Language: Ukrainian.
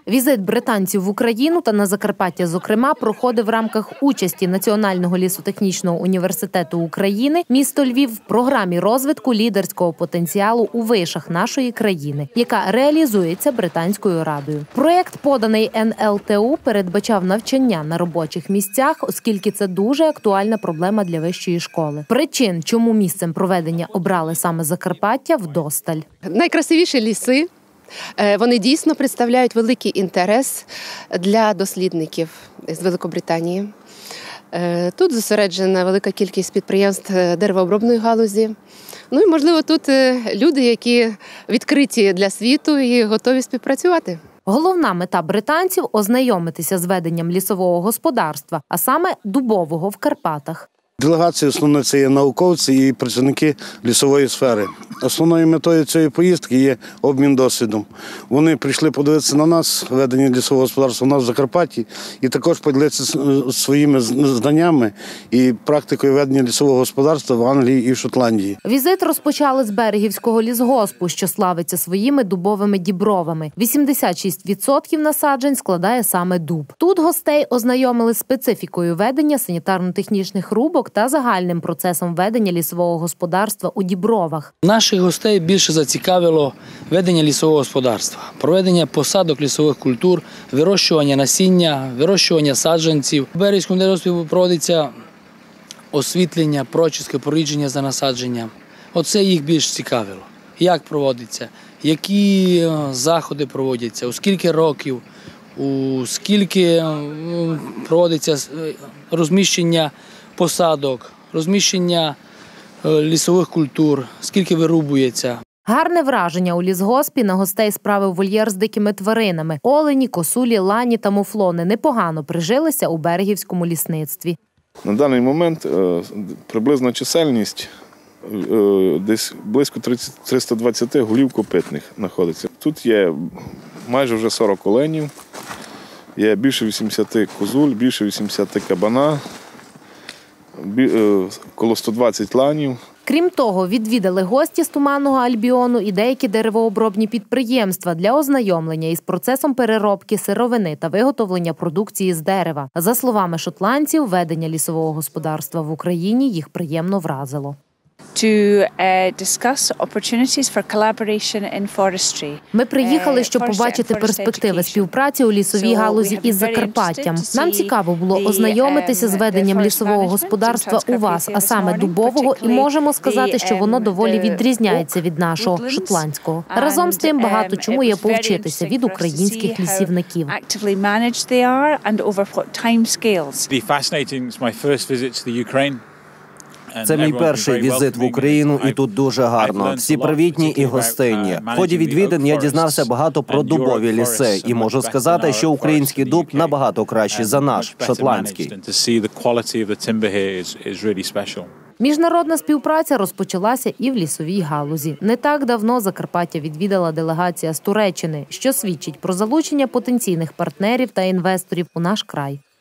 Візит британців в Україну та на Закарпаття, зокрема, проходив в рамках участі Національного лісотехнічного університету України місто Львів в програмі розвитку лідерського потенціалу у вишах нашої країни, яка реалізується Британською радою. Проєкт, поданий НЛТУ, передбачав навчання на робочих місцях, оскільки це дуже актуальна проблема для вищої школи. Причин, чому місцем проведення обрали саме Закарпаття, вдосталь. Найкрасивіші ліси. Вони дійсно представляють великий інтерес для дослідників з Великобританії. Тут зосереджена велика кількість підприємств деревообробної галузі. Ну і, можливо, тут люди, які відкриті для світу і готові співпрацювати. Головна мета британців – ознайомитися з веденням лісового господарства, а саме дубового в Карпатах. Делегація основна – це є науковці і працівники лісової сфери. Основною метою цієї поїздки є обмін досвідом. Вони прийшли подивитися на нас, ведення лісового господарства у нас в Закарпатті, і також поділитися своїми знаннями і практикою ведення лісового господарства в Англії і в Шотландії. Візит розпочали з Берегівського лісгоспу, що славиться своїми дубовими дібровами. 86% насаджень складає саме дуб. Тут гостей ознайомили з специфікою ведення санітарно-технічних рубок та загальним процесом ведення лісового господарства у дібровах. Наших гостей більше зацікавило ведення лісового господарства, проведення посадок лісових культур, вирощування насіння, вирощування саджанців. У Берегівському лісгоспі проводиться освітлення, прочистки, порідження за насадження. Оце їх більш цікавило. Як проводиться, які заходи проводяться, у скільки років, у скільки проводиться розміщення посадок, розміщення лісових культур, скільки вирубується. Гарне враження у лісгоспі на гостей справив вольєр з дикими тваринами. Олені, косулі, лані та муфлони непогано прижилися у берегівському лісництві. На даний момент приблизна чисельність десь близько 320 голів копитних знаходиться. Тут є майже вже 40 оленів, є більше 80 козуль, більше 80 кабана, коло 120 ланів. Крім того, відвідали гості з Туманного Альбіону і деякі деревообробні підприємства для ознайомлення із процесом переробки сировини та виготовлення продукції з дерева. За словами шотландців, ведення лісового господарства в Україні їх приємно вразило. Ми приїхали, щоб побачити перспективи співпраці у лісовій галузі із Закарпаттям. Нам цікаво було ознайомитися з веденням лісового господарства у вас, а саме дубового, і можемо сказати, що воно доволі відрізняється від нашого, шотландського. Разом з тим, багато чому є повчитися від українських лісівників. Це мій перший візит в Україну, і тут дуже гарно. Всі привітні і гостинні. В ході відвідин я дізнався багато про дубові ліси, і можу сказати, що український дуб набагато кращий за наш, шотландський. Міжнародна співпраця розпочалася і в лісовій галузі. Не так давно Закарпаття відвідала делегація з Туреччини, що свідчить про залучення потенційних партнерів та інвесторів у наш край.